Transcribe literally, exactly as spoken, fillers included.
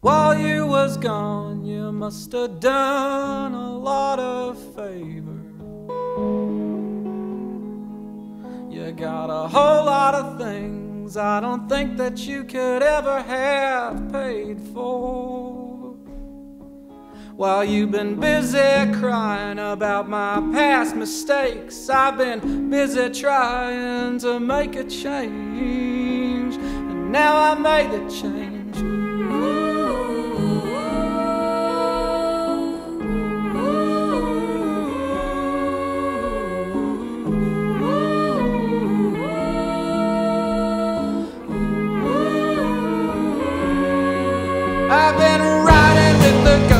While you was gone, you must have done a lot of favors. You got a whole lot of things I don't think that you could ever have paid for. While you've been busy crying about my past mistakes, I've been busy trying to make a change, and now I made the change. I've been riding with the